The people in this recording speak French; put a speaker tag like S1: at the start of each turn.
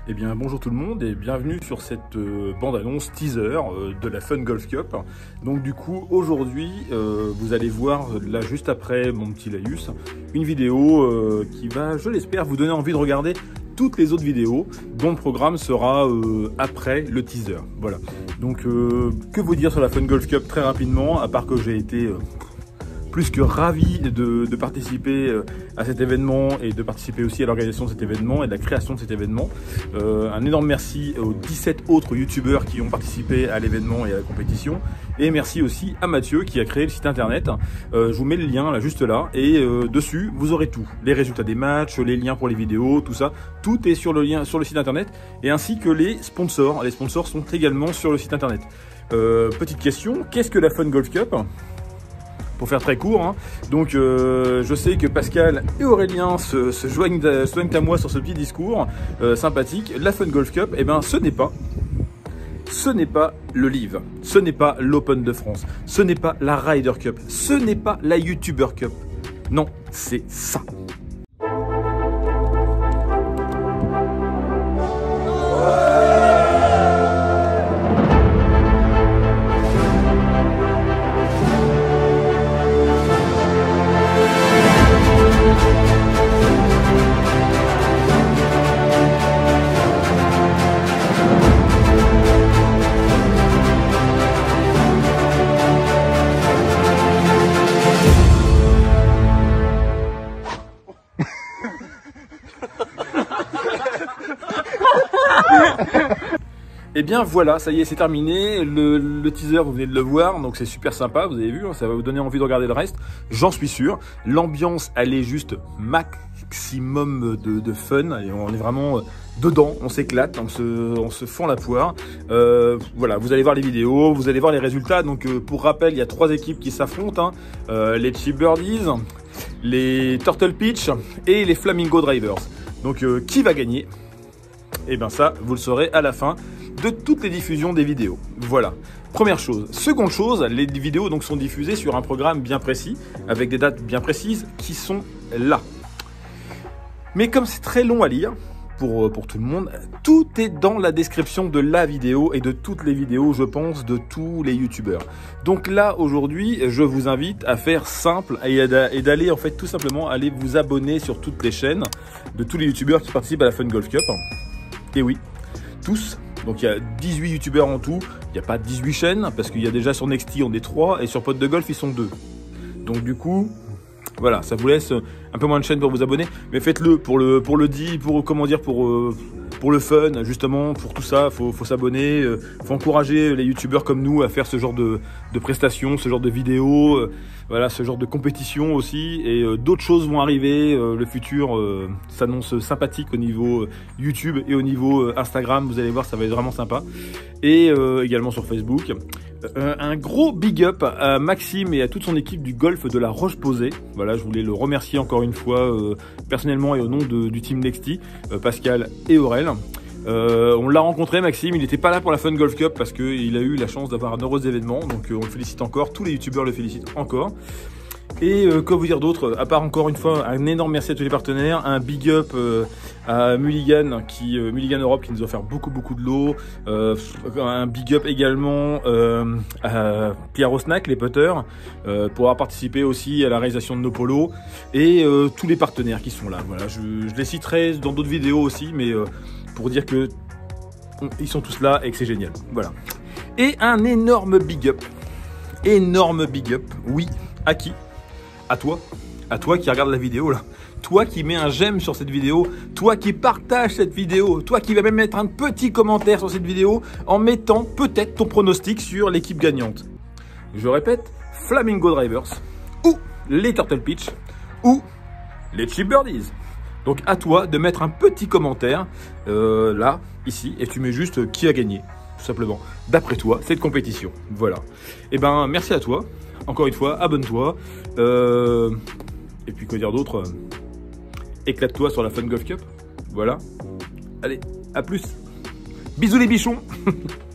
S1: Eh bien bonjour tout le monde et bienvenue sur cette bande-annonce teaser de la Fun Golf Cup. Donc du coup aujourd'hui vous allez voir là juste après mon petit laïus une vidéo qui va, je l'espère, vous donner envie de regarder toutes les autres vidéos dont le programme sera après le teaser. Voilà. Donc que vous dire sur la Fun Golf Cup très rapidement, à part que j'ai été plus que ravi de participer à cet événement et de participer aussi à l'organisation de cet événement et de la création de cet événement. Un énorme merci aux 17 autres youtubeurs qui ont participé à l'événement et à la compétition. Et merci aussi à Mathieu qui a créé le site internet. Je vous mets le lien là juste là et dessus vous aurez tout. Les résultats des matchs, les liens pour les vidéos, tout ça. Tout est sur le site internet et ainsi que les sponsors. Les sponsors sont également sur le site internet. Petite question, qu'est-ce que la Fun Golf Cup ? Pour faire très court, hein. Donc je sais que Pascal et Aurélien se joignent à moi sur ce petit discours sympathique. La Fun Golf Cup, eh ben, ce n'est pas le Live, ce n'est pas l'Open de France, ce n'est pas la Ryder Cup, ce n'est pas la YouTuber Cup. Non, c'est ça. Et bien voilà, ça y est, c'est terminé. Le teaser, vous venez de le voir, donc c'est super sympa, vous avez vu, ça va vous donner envie de regarder le reste, j'en suis sûr. L'ambiance, elle est juste maximum de fun, et on est vraiment dedans, on s'éclate, on se fend la poire. Voilà, vous allez voir les vidéos, vous allez voir les résultats. Donc pour rappel, il y a 3 équipes qui s'affrontent, hein. Les Cheap Birdies, les Turtle Pitch et les Flamingo Drivers. Donc qui va gagner? Et bien ça, vous le saurez à la fin de toutes les diffusions des vidéos. Voilà, première chose. Seconde chose, les vidéos donc sont diffusées sur un programme bien précis, avec des dates bien précises qui sont là. Mais comme c'est très long à lire, pour tout le monde, tout est dans la description de la vidéo et de toutes les vidéos, je pense, de tous les youtubeurs. Donc là, aujourd'hui, je vous invite à faire simple et d'aller en fait tout simplement aller vous abonner sur toutes les chaînes de tous les youtubeurs qui participent à la Fun Golf Cup. Et oui, tous. Donc il y a 18 youtubeurs en tout, il n'y a pas 18 chaînes, parce qu'il y a déjà sur Nexty on est 3, et sur Pod de Golf ils sont 2. Donc du coup, voilà, ça vous laisse un peu moins de chaînes pour vous abonner, mais faites-le pour le fun, justement, pour tout ça, faut s'abonner, faut encourager les youtubeurs comme nous à faire ce genre de prestations, ce genre de vidéos, voilà, ce genre de compétition aussi, et d'autres choses vont arriver, le futur s'annonce sympathique au niveau YouTube et au niveau Instagram, vous allez voir, ça va être vraiment sympa, et également sur Facebook. Un gros big up à Maxime et à toute son équipe du golf de la Roche-Posay. Voilà, je voulais le remercier encore une fois personnellement et au nom du team Nexty, Pascal et Aurel. On l'a rencontré, Maxime, il n'était pas là pour la Fun Golf Cup parce qu'il a eu la chance d'avoir un heureux événement, donc on le félicite encore, tous les youtubeurs le félicitent encore. Et quoi vous dire d'autre, à part encore une fois un énorme merci à tous les partenaires, un big up à Mulligan, Mulligan Europe qui nous a offert beaucoup de lots, un big up également à Pierre Osnac, les putters, pour avoir participé aussi à la réalisation de nos polos, et tous les partenaires qui sont là. Voilà, je les citerai dans d'autres vidéos aussi, mais pour dire que ils sont tous là et que c'est génial. Voilà. Et un énorme big up, oui, à qui? À toi qui regarde la vidéo là, toi qui mets un j'aime sur cette vidéo, toi qui partage cette vidéo, toi qui va même mettre un petit commentaire sur cette vidéo en mettant peut-être ton pronostic sur l'équipe gagnante. Je répète, Flamingo Drivers, ou les Turtle Pitch, ou les Cheap Birdies. Donc à toi de mettre un petit commentaire là, ici, et tu mets juste qui a gagné, tout simplement, d'après toi, cette compétition. Voilà. Et ben merci à toi. Encore une fois, abonne-toi. Et puis, quoi dire d'autre, éclate-toi sur la Fun Golf Cup. Voilà. Allez, à plus. Bisous les bichons.